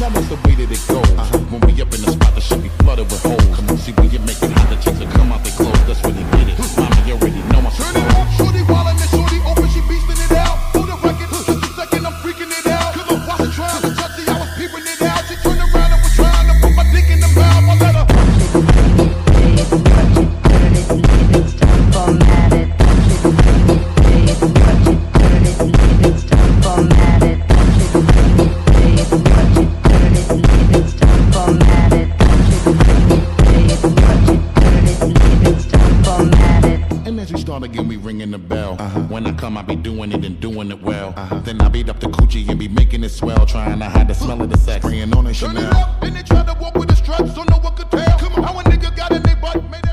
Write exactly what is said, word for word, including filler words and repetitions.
Now that's the way that it goes. Uh-huh. When we up in the spot, the shit be flooded with holes. Come on, see we get make it hot, the chicks will come out their clothes. That's when they get it. Mama, you already know I'm turn it up, shorty wildin' and shorty open, she beastin' it out. For the record, just a second, I'm freaking it out. Cause I wasn't trying to touch it, I was peeping it out. She turned around and was trying to put my dick in the mouth. I let her start again, we ringing the bell. Uh-huh. When I come, I be doing it and doing it well. Uh-huh. Then I beat up the coochie and be making it swell, trying to hide the smell of the sex, spraying on it Chanel. Turn it up, then they try to walk with the straps, don't know what could tell. Come on, how a nigga got in their butt, made it